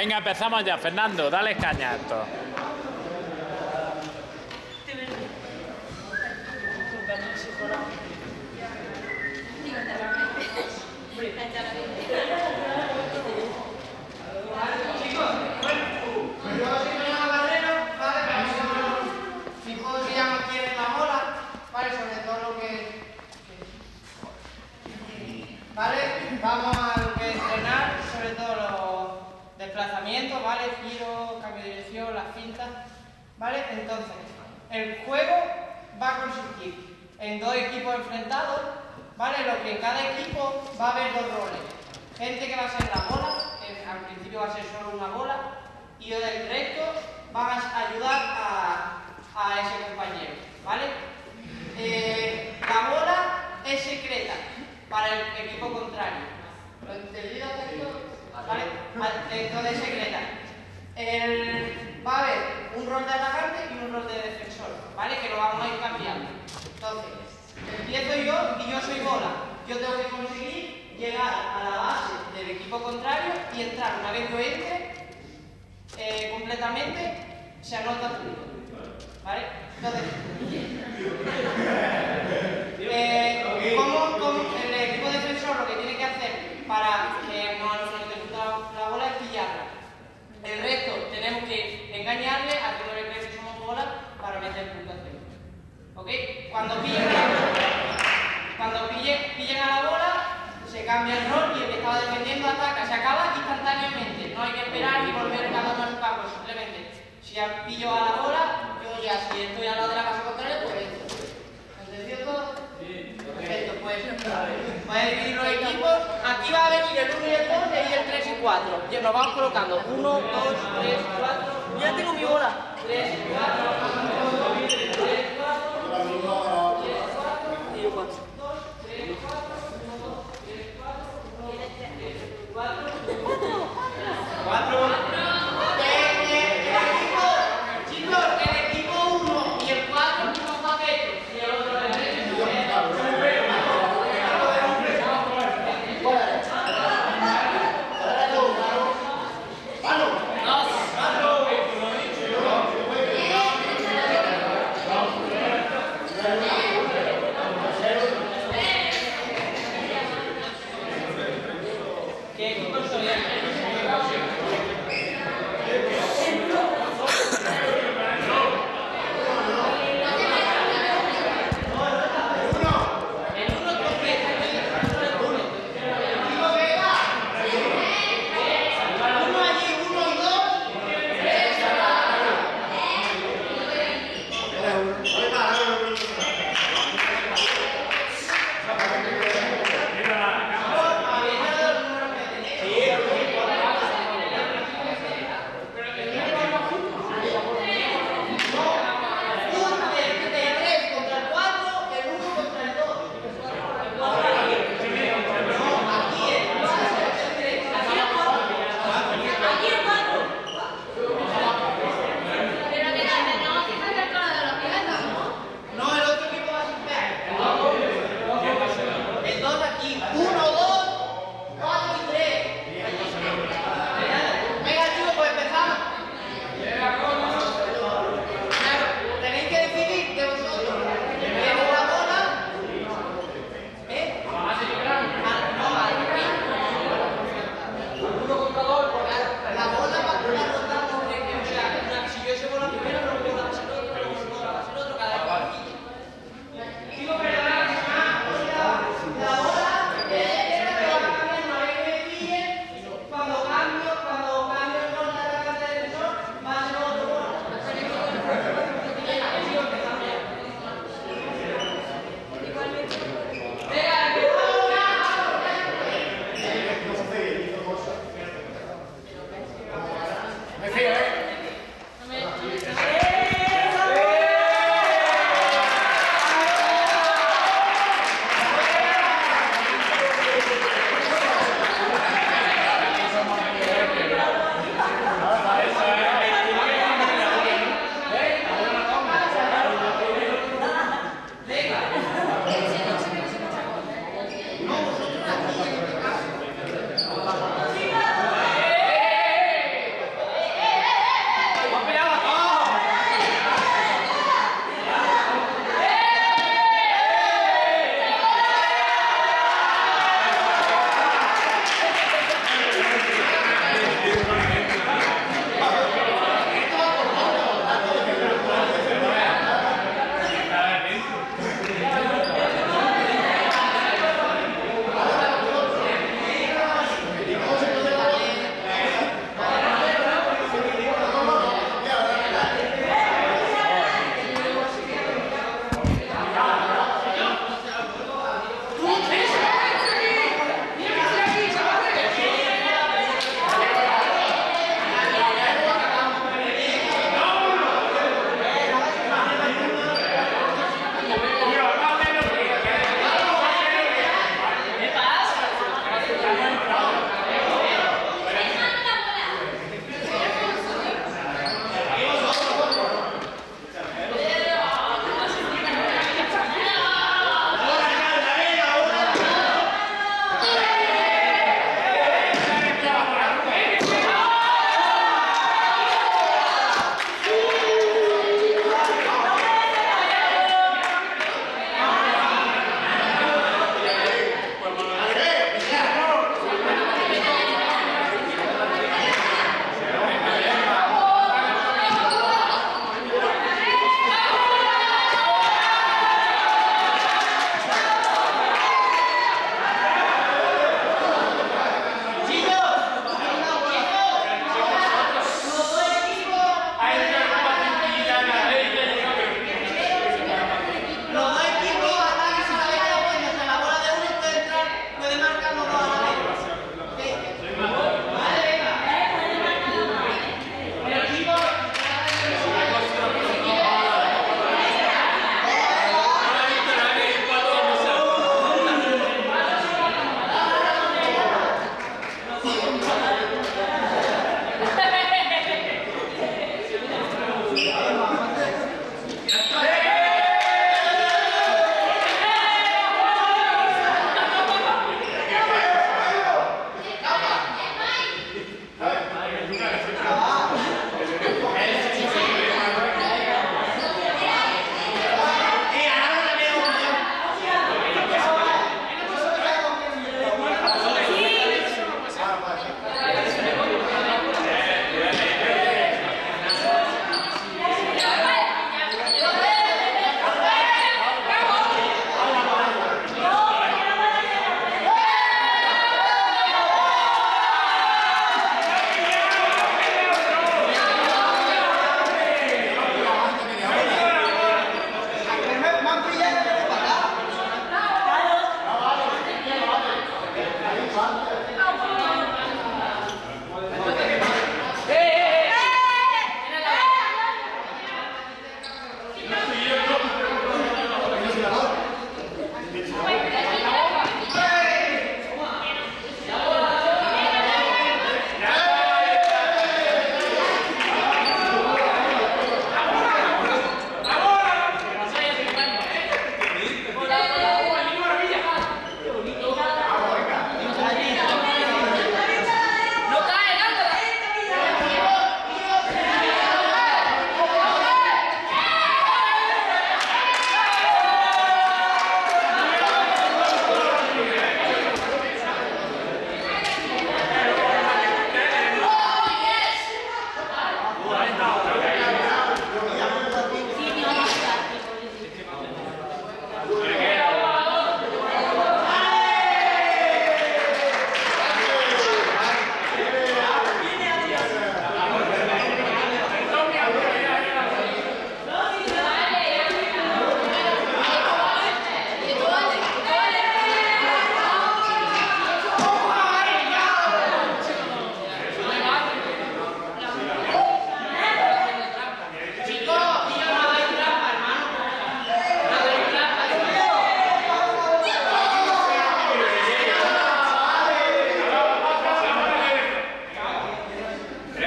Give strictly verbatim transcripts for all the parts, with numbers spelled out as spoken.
Venga, empezamos ya. Fernando, dale caña a esto. ¿Vale? Vamos a lo que es entrenar, sobre todo los desplazamientos, ¿vale? Giro, cambio de dirección, las cintas, ¿vale? Entonces, el juego va a consistir en dos equipos enfrentados, ¿vale? Lo que en cada equipo va a haber dos roles. Gente que va a ser la bola, que al principio va a ser solo una bola, y el resto van a ayudar a, a ese compañero, ¿vale? Eh, la bola es secreta para el equipo contrario. ¿Lo entendido esto? ¿Vale? Entonces es secreta. El, va a haber un rol de atacante y un rol de defensor, ¿vale? Que lo vamos a ir cambiando. Entonces, empiezo yo y yo soy bola. Yo tengo que conseguir llegar a la base del equipo contrario y entrar. Una vez yo entre eh, completamente, se anota punto. ¿Vale? Entonces, eh, ¿cómo, cómo el equipo defensor lo que tiene que hacer para que no nos interrumpa la bola es pillarla? El resto tenemos que engañarle haciéndole creer que somos bola para meter puntuación. ¿Ok? Cuando pillen, cuando pillen, pillen a la bola, se cambia el rol y el que estaba defendiendo ataca. Se acaba instantáneamente. No hay que esperar y volver cada uno a su campo. Simplemente, si pillo a la bola, yo ya si estoy al lado de la casa contraria, pues entro. ¿Entendido todo? Sí. Perfecto, pues voy a dividir los equipos. Aquí va a venir el uno y el dos y el tres y cuatro. Y nos vamos colocando uno, dos, tres, cuatro. Ya tengo mi bola. tres, cuatro, tres, cuatro, y yo cuatro. dos, tres, cuatro, uno, dos, tres, cuatro, cuatro. Chicos, el equipo uno y el cuatro son paquetes. Y el otro de tres.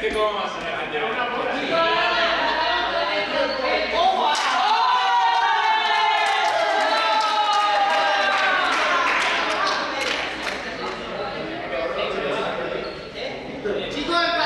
que como más se me lleva una poquita. Chicos,